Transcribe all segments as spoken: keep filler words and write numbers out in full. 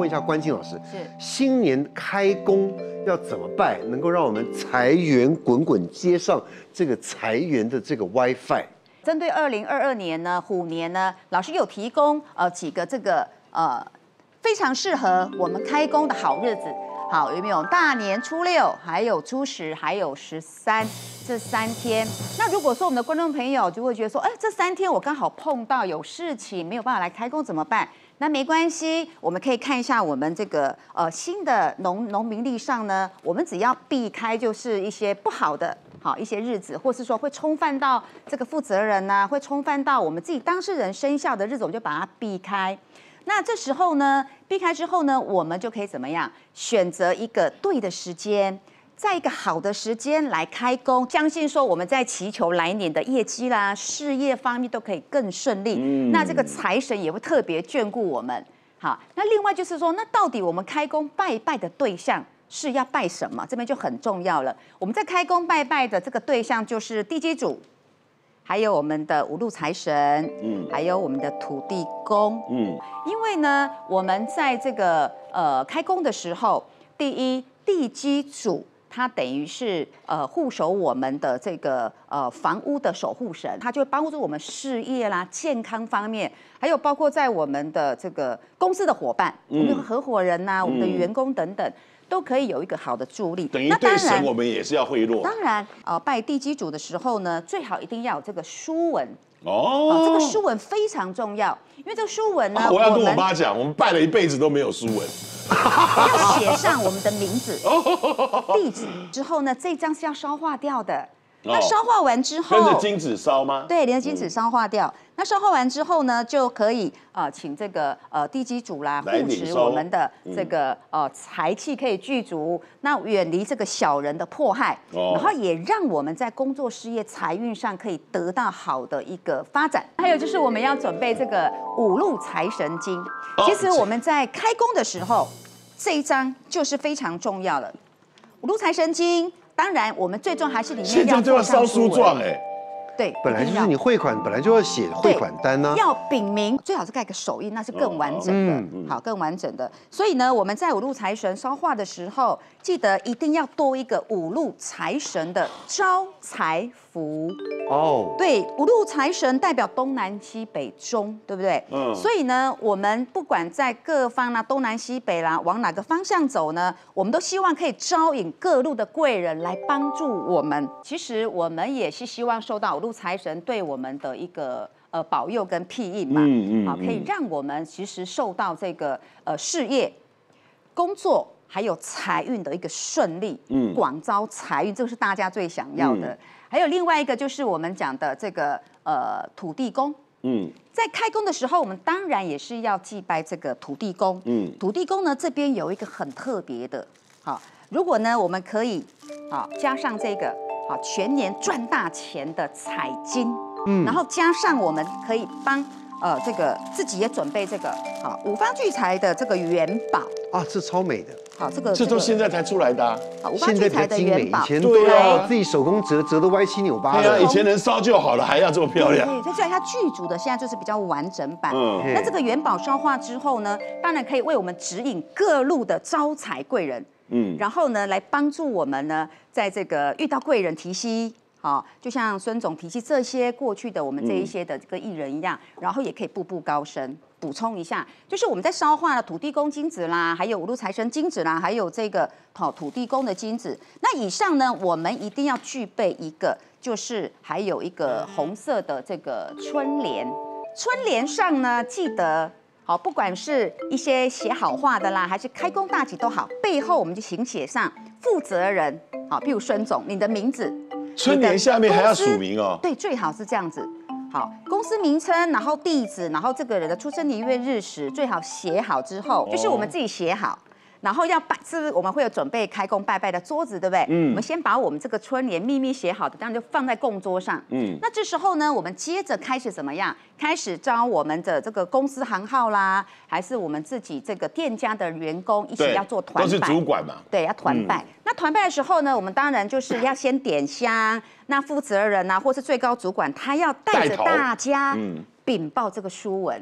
问一下关静老师， 是新年开工要怎么拜，能够让我们财源滚滚接上这个财源的这个 WiFi？ 针对二零二二年呢，虎年呢，老师有提供呃几个这个呃非常适合我们开工的好日子。好，有没有大年初六，还有初十，还有十三这三天？那如果说我们的观众朋友就会觉得说，哎，这三天我刚好碰到有事情，没有办法来开工怎么办？那没关系，我们可以看一下我们这个呃新的农农民历上呢，我们只要避开就是一些不好的。好一些日子，或是说会冲犯到这个负责人呐、啊，会冲犯到我们自己当事人生肖的日子，我们就把它避开。那这时候呢，避开之后呢，我们就可以怎么样？选择一个对的时间，在一个好的时间来开工，相信说我们在祈求来年的业绩啦、事业方面都可以更顺利。嗯、那这个财神也会特别眷顾我们。好，那另外就是说，那到底我们开工拜拜的对象？是要拜什么？这边就很重要了。我们在开工拜拜的这个对象就是地基主，还有我们的五路财神，嗯，还有我们的土地公，嗯。因为呢，我们在这个呃开工的时候，第一地基主他等于是呃护守我们的这个呃房屋的守护神，他就会帮助我们事业啦、健康方面，还有包括在我们的这个公司的伙伴，嗯、我们的合伙人呐、啊、我们的员工等等。都可以有一个好的助力， 等于对神我们也是要贿赂。 当然，呃，拜地基主的时候呢，最好一定要有这个书文哦、呃，这个书文非常重要，因为这个书文呢， 啊、我要跟我妈讲，我们拜了一辈子都没有书文， 要写上我们的名字、地址之后呢，这张是要烧化掉的。那烧化完之后， 跟着金纸烧吗？ 对，连着金纸烧化掉。嗯、那烧化完之后呢，就可以呃，请这个呃地基主啦，护持我们的这个呃财气可以具足，那远离这个小人的迫害，哦、然后也让我们在工作事业财运上可以得到好的一个发展。还有就是我们要准备这个五路财神经，哦、其实我们在开工的时候，这一张就是非常重要了。五路财神经。当然，我们最终还是里面现在就要烧书状哎， 对， 本来就是你汇款本来就要写汇款单呢、啊， 要禀明，最好是盖个手印，那是更完整的，哦嗯、好，更完整的。所以呢，我们在五路财神烧化的时候，记得一定要多一个五路财神的招财符哦。对，五路财神代表东南西北中，对不对？嗯。所以呢，我们不管在各方啦，东南西北啦，往哪个方向走呢，我们都希望可以招引各路的贵人来帮助我们。其实我们也是希望受到五路财神对我们的一个呃保佑跟庇荫嘛，嗯嗯，好，可以让我们其实受到这个呃事业、工作还有财运的一个顺利，嗯，广招财运，这个是大家最想要的。嗯、还有另外一个就是我们讲的这个呃土地公，嗯，在开工的时候，我们当然也是要祭拜这个土地公，嗯，土地公呢这边有一个很特别的，好，如果呢我们可以好加上这个。好，全年赚大钱的彩金，嗯，然后加上我们可以帮呃这个自己也准备这个好五方聚财的这个元宝啊，这超美的。 好，这个这都现在才出来的、啊， 好五方聚财的元宝， 以前都要自己手工折，折得歪七扭八的。 对啊，以前能烧就好了，还要这么漂亮。 对，所以它剧组的现在就是比较完整版。嗯，那这个元宝烧化之后呢，当然可以为我们指引各路的招财贵人。嗯，然后呢，来帮助我们呢，在这个遇到贵人提携，好，就像孙总提携这些过去的我们这一些的这个艺人一样，嗯、然后也可以步步高升。补充一下，就是我们在烧化了土地公金子啦，还有五路财神金子啦，还有这个好土地公的金子。那以上呢，我们一定要具备一个，就是还有一个红色的这个春联。春联上呢，记得。好，不管是一些写好话的啦，还是开工大吉都好，背后我们就请写上负责人，好，譬如孙总，你的名字， 春联下面还要署名哦。 对，最好是这样子。好，公司名称，然后地址，然后这个人的出生年月日时，最好写好之后，就是我们自己写好。然后要拜，是不是我们会有准备开工拜拜的桌子，对不对？嗯。我们先把我们这个春联秘密写好的，当然就放在供桌上。嗯。那这时候呢，我们接着开始怎么样？开始招我们的这个公司行号啦，还是我们自己这个店家的员工一起要做团拜， 都是主管嘛。 对，要团拜。嗯、那团拜的时候呢，我们当然就是要先点香，那负责人啊，或是最高主管，他要带着大家禀报这个书文。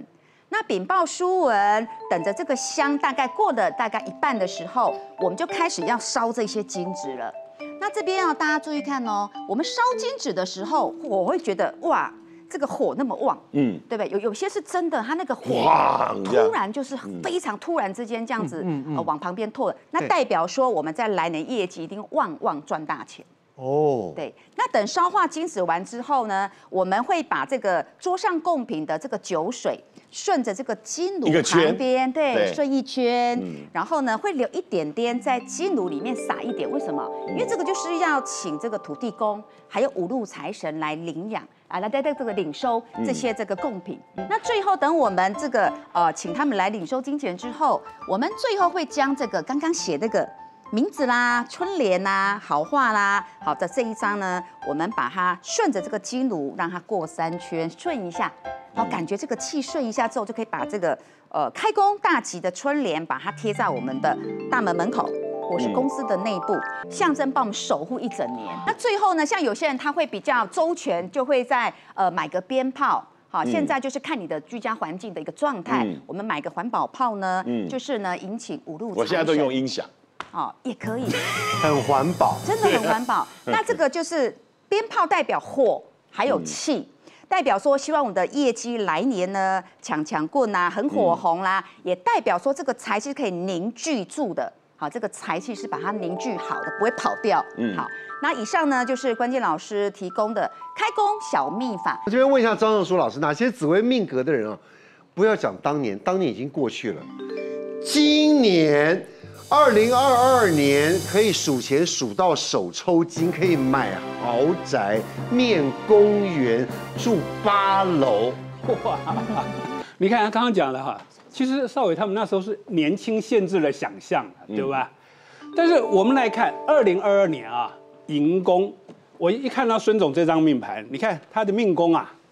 那禀报书文，等着这个香大概过了大概一半的时候，我们就开始要烧这些金纸了。那这边要大家注意看哦，我们烧金纸的时候，我会觉得哇，这个火那么旺，嗯，对不对？有有些是真的，它那个火突然就是非常突然之间这样子，呃，往旁边透了，那代表说我们在来年业绩一定旺旺赚大钱。哦，对，那等烧化金纸完之后呢，我们会把这个桌上贡品的这个酒水，顺着这个金炉旁边，对，顺一圈，然后呢会留一点点在金炉里面撒一点，为什么？因为这个就是要请这个土地公还有五路财神来领养啊，来在这个领收这些这个贡品。那最后等我们这个呃请他们来领收金钱之后，我们最后会将这个刚刚写那个名字啦、春联啦、好话啦，好的这一张呢，我们把它顺着这个金炉让它过三圈，顺一下，然后感觉这个气顺一下之后，就可以把这个呃开工大吉的春联，把它贴在我们的大门门口，或是公司的内部，象征帮我们守护一整年。那最后呢，像有些人他会比较周全，就会在呃买个鞭炮。好，现在就是看你的居家环境的一个状态，嗯、我们买个环保炮呢，嗯、就是呢引起五路财神。 我现在都用音响。 哦，也可以， 很环保， 真的很环保。那这个就是鞭炮代表火，还有气，嗯、代表说希望我们的业绩来年呢强强棍啊，很火红啦，嗯、也代表说这个财气可以凝聚住的。好，这个财气是把它凝聚好的，不会跑掉。嗯，好，那以上呢就是关键老师提供的开工小秘法。 我这边问一下张正书老师，哪些紫微命格的人啊？不要讲当年，当年已经过去了，今年。二零二二年可以数钱数到手抽筋，可以买豪宅、面公园、住八楼。哇！ 你看他刚刚讲了哈，其实少伟他们那时候是年轻限制了想象，对吧？嗯、但是我们来看二零二二年啊，寅宫，我一看到孙总这张命盘，你看他的命宫啊，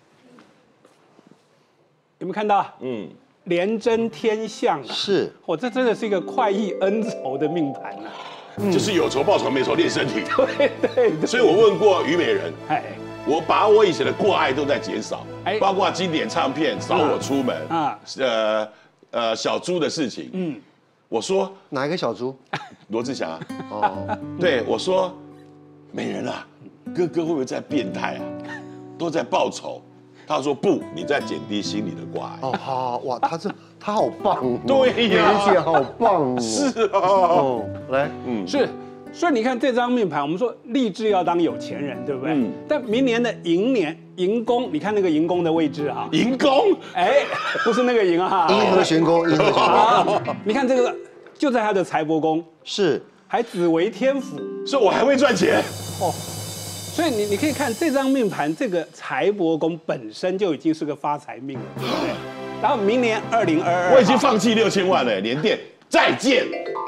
有没有看到？嗯。廉贞天相啊， 是， 哦，这真的是一个快意恩仇的命盘啊， 嗯、就是有仇报仇，没仇练身体。 对对对。 所以我问过虞美人，哎，我把我以前的挂碍都在减少，哎，包括经典唱片少我出门啊，呃呃小猪的事情，嗯，我说哪一个小猪？ 罗志祥啊，哦，对，我说美人啊，哥哥会不会在变态啊？都在报仇。他说不，你在减低心里的挂碍。 哦，好哇，他这他好棒， 对呀， 美人姐好棒哦。 是啊，哦， 来，嗯，是，所以你看这张命盘，我们说立志要当有钱人，对不对？嗯。但明年的寅年寅宫，你看那个寅宫的位置哈。 寅宫， 哎，不是那个寅啊， 银河玄宫，银河玄宫。 你看这个就在他的财帛宫， 是， 还紫微天府， 所以我还会赚钱哦。 所以你你可以看这张命盘，这个财帛宫本身就已经是个发财命了，对不对？然后明年二零二二， 我已经放弃六千万了，联电再见。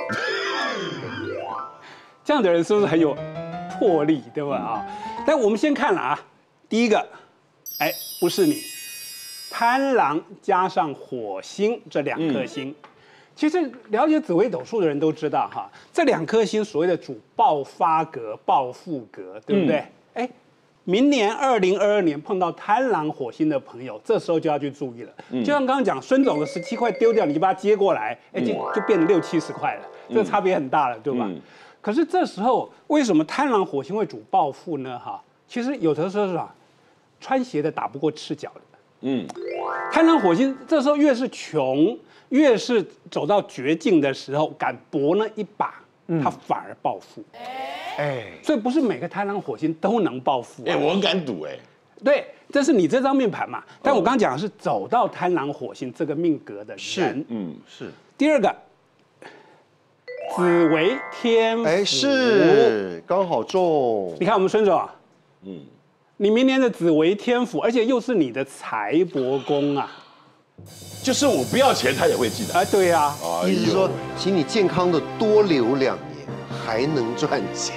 这样的人是不是很有魄力，对吧？啊，但我们先看了啊，第一个，哎，不是你，贪狼加上火星这两颗星。嗯，其实了解紫微斗数的人都知道哈，这两颗星所谓的主爆发格、暴富格，对不对？哎、嗯，明年二零二二年碰到贪狼火星的朋友，这时候就要去注意了。嗯、就像刚刚讲，孙总的十七块丢掉，你就把它接过来，哎，就就变成六七十块了，这个差别很大了，对吧？嗯、可是这时候为什么贪狼火星会主暴富呢？哈，其实有的时候是啊，穿鞋的打不过赤脚的。嗯，贪狼火星这时候越是穷。越是走到绝境的时候，敢搏那一把，他反而暴富。哎，所以不是每个贪狼火星都能暴富。 哎，我很敢赌哎。 对，这是你这张命盘嘛？但我刚刚讲的是走到贪狼火星这个命格的人。 是，嗯，是。 第二个，紫微天府。 哎，是，刚好中。 你看我们孙总，嗯，你明年的紫微天府，而且又是你的财帛宫啊。 就是我不要钱，他也会记得。 啊，对呀、 啊，意思是说，请你健康的多留两年，还能赚钱。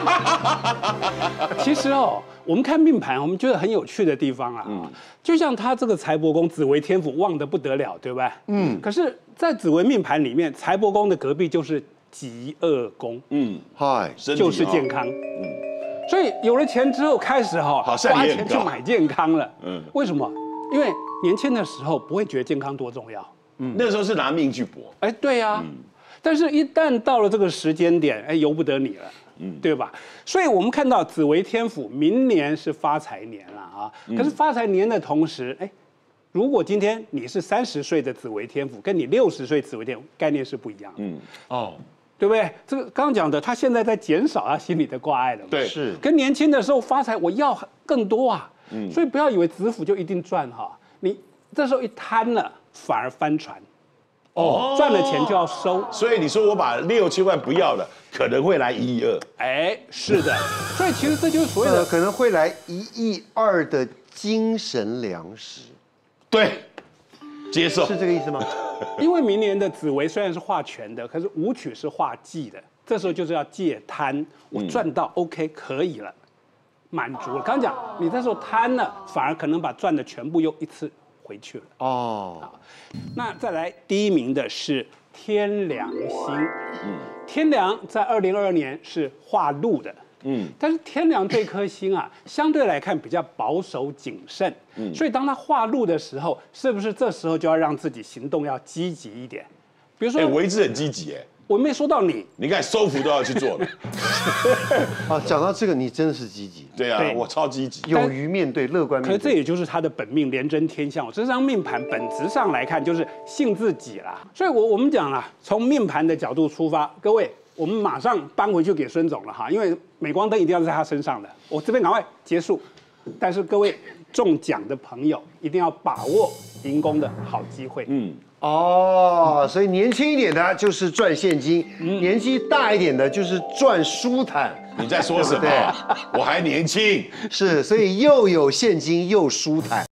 其实哦，我们看命盘，我们觉得很有趣的地方啊，嗯、就像他这个财帛宫紫微天府旺得不得了，对吧？嗯。可是，在紫微命盘里面，财帛宫的隔壁就是疾厄宫，嗯， 嗨， 就是健康，嗯。所以有了钱之后，开始哈、哦，花钱去买健康了，嗯。为什么？ 因为年轻的时候不会觉得健康多重要， 嗯，那时候是拿命去搏， 哎，对呀、啊，嗯、但是一旦到了这个时间点，哎，由不得你了，嗯，对吧？所以我们看到紫微天府明年是发财年了啊，可是发财年的同时，哎，如果今天你是三十岁的紫微天府，跟你六十岁紫微天府概念是不一样的，嗯，哦。对不对？这个刚刚讲的，他现在在减少他心里的挂碍了嘛？ 对， 是跟年轻的时候发财，我要更多啊。嗯，所以不要以为子府就一定赚哈，你这时候一贪了，反而翻船。哦，赚了钱就要收。 所以你说我把六千万不要了，可能会来一亿二。 哎，是的。所以其实这就是所谓的、 呃、可能会来一亿二的精神粮食。 对，接受是这个意思吗？ 因为明年的紫微虽然是化权的，可是武曲是化忌的，这时候就是要戒贪。我赚到 OK 可以了，满足了。刚讲你这时候贪了，反而可能把赚的全部又一次回去了。哦，那再来第一名的是天梁星。嗯，天梁在二零二二年是化禄的。嗯，但是天梁这颗星啊，相对来看比较保守谨慎，嗯，所以当他化禄的时候，是不是这时候就要让自己行动要积极一点？比如说， 哎，我一直很积极，哎， 我没说到你， 你看收服都要去做了。 啊，讲到这个，你真的是积极。 对啊，对我超积极， 勇于面对，乐观面对。 可是这也就是他的本命廉贞天相，这张命盘本质上来看就是信自己啦。所以我我们讲啦，从命盘的角度出发，各位。我们马上搬回去给孙总了哈，因为镁光灯一定要在他身上的。我这边赶快结束，但是各位中奖的朋友一定要把握赢功的好机会。嗯， 哦，所以年轻一点的就是赚现金，嗯、年纪大一点的就是赚舒坦。 你在说什么？我还年轻。 是，所以又有现金又舒坦。